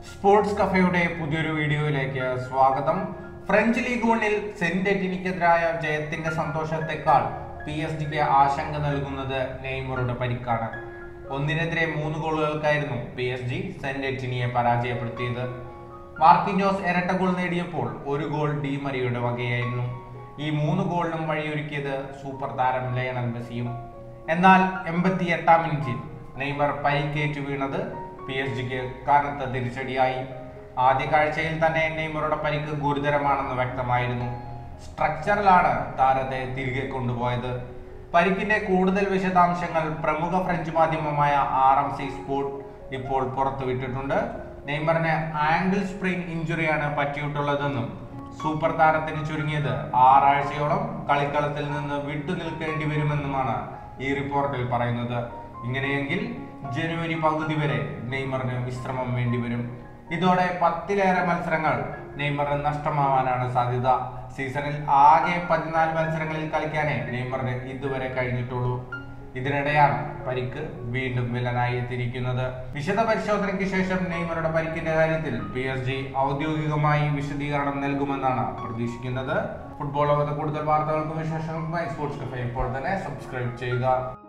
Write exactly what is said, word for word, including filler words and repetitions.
Sports കഫയുടെ പുതിയൊരു വീഡിയോയിലേക്ക് സ്വാഗതം. ഫ്രഞ്ച് ലീഗ് വണ്ണിൽ സെന്റ് എറ്റിനിക്കെതിരായ ജയത്തിന്റെ സന്തോഷത്തെക്കാൾ പി എസ് ജിക്ക് ആശങ്ക നൽകുന്നത് നെയ്മറുടെ പരിക്കാണ്. ഒന്നിനെതിരെ മൂന്ന് ഗോളുകൾക്കായിരുന്നു പി എസ് ജി സെന്റ് എറ്റിനിയെ പരാജയപ്പെടുത്തിയത്. മാർക്കിഞ്ഞോസ് ഇരട്ട ഗോൾ നേടിയപ്പോൾ ഒരു ഗോൾ ഡി മരിയുടെ വകയായിരുന്നു. ഈ മൂന്ന് ഗോളിനും വഴിയൊരുക്കിയത് സൂപ്പർ താരം ലയണൽ മെസ്സിയും. എന്നാൽ എൺപത്തി എട്ടാം മിനിറ്റിൽ നെയ്മർ പരിക്കേറ്റു വീണത് പി എസ് ജിക്ക് കനത്ത തിരിച്ചടിയായി. ആദ്യ കാഴ്ചയിൽ തന്നെ നെയ്മറുടെ പരിക്ക് ഗുരുതരമാണെന്ന് വ്യക്തമായിരുന്നു. സ്ട്രക്ചറിലാണ് താരത്തെ തിരികെ കൊണ്ടുപോയത്. പരിക്കിന്റെ കൂടുതൽ വിശദാംശങ്ങൾ പ്രമുഖ ഫ്രഞ്ച് മാധ്യമമായ ആർ എം സി സ്പോർട്ട് ഇപ്പോൾ പുറത്തുവിട്ടിട്ടുണ്ട്. നെയ്മറിന് ആംഗിൾ സ്പ്രിംഗ് ഇഞ്ചുറിയാണ് പറ്റിയിട്ടുള്ളതെന്നും സൂപ്പർ താരത്തിന് ചുരുങ്ങിയത് ആറാഴ്ചയോളം കളിക്കളത്തിൽ നിന്ന് വിട്ടുനിൽക്കേണ്ടി വരുമെന്നുമാണ് ഈ റിപ്പോർട്ടിൽ പറയുന്നത്. ഇങ്ങനെയെങ്കിൽ ജനുവരി പകുതി വരെ നെയ്മറിന് വിശ്രമം വേണ്ടിവരും. ഇതോടെ പത്തിലേറെ മത്സരങ്ങൾ നെയ്മറിന് നഷ്ടമാവാനാണ് സാധ്യത. സീസണിൽ ആകെ പതിനാല് മത്സരങ്ങളിൽ കളിക്കാനേ നെയ്മറിന് ഇതുവരെ കഴിഞ്ഞിട്ടുള്ളൂ. ഇതിനിടെയാണ് പരിക്ക് വീണ്ടും വില്ലനായി എത്തിയിരിക്കുന്നത്. വിശദ പരിശോധനയ്ക്ക് ശേഷം നെയ്മറുടെ പരിക്കിന്റെ കാര്യത്തിൽ പി എസ് ജി ഔദ്യോഗികമായി വിശദീകരണം നൽകുമെന്നാണ് പ്രതീക്ഷിക്കുന്നത്. ഫുട്ബോൾ ലോകത്തെ കൂടുതൽ വാർത്തകൾക്കും വിശേഷങ്ങൾക്കുമായി സ്പോർട്സ് കഫേ ഇപ്പോൾ തന്നെ സബ്സ്ക്രൈബ് ചെയ്യുക.